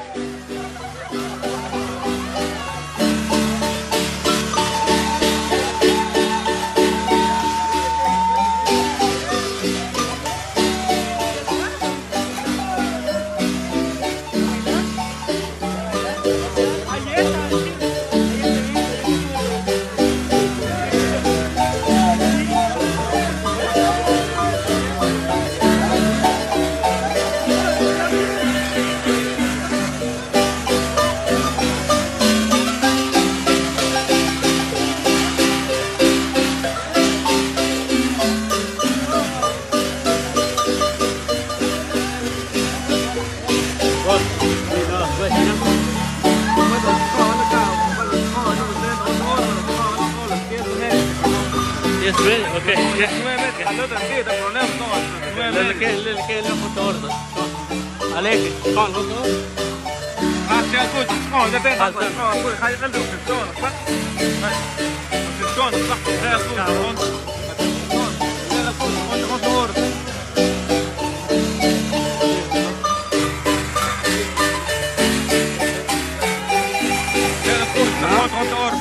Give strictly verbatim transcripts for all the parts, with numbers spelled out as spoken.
Yes, really? Okay. Yes. حضرتك كده برنامج نقعد اللي كان اللي كان له فطور عليك كان فطور عشان كنت اه ده تاني اه كل حاجه قلبي في الزون صح في الزون صح ده الزون لا لا كل فطور لا كل فطور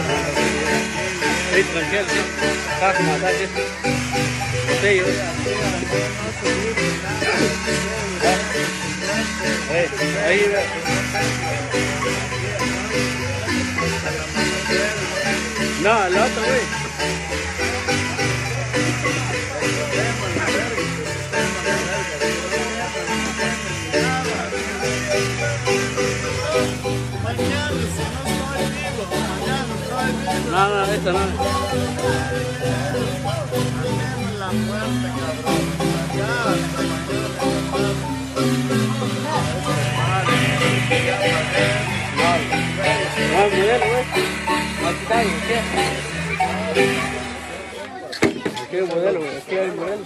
Ahí tranquilo. Estás matando. Sí, ahí, ahí. No, el otro, güey. No, no, esto no. No, modelo, güey. Aquí está, aquí hay modelo, güey. Aquí hay modelo.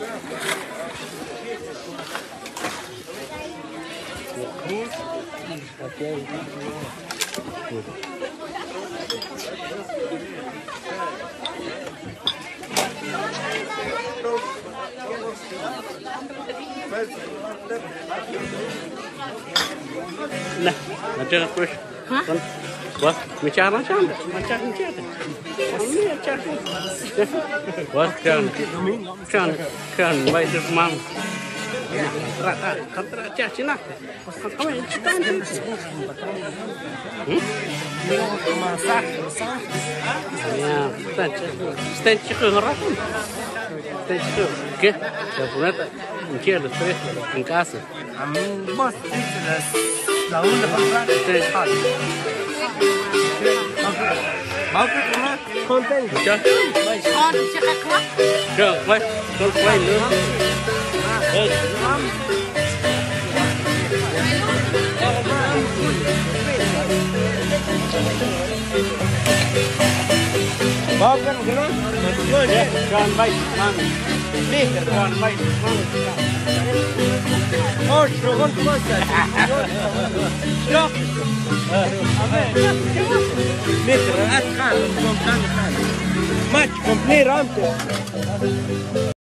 Aquí hay. Nah, nanti nak push. Hah? Wah, bicara macam mana? Macam macam apa? Ini macam apa? Wah, kan, kan, kan, baik tu mam. Rata, kata cak Cina. Kamu yang Cina ni? Hmm? Masak, masak. Ya, stand, stand cikgu orang. Stand cikgu. Okay, dah punya tak? Mungkin ada stress di casa. Amin, bos, la una para Stand. Mau ke rumah konten. Macam? Con cakap kuat. Jom, baik. Kau main dulu. Eh. Mau kan kena? Ya, jangan baik, mami. Nih, jangan baik, mami. Oh, shogun kuasa. Stop. Mitra, at kan, kom kan kan. Match complete ramte.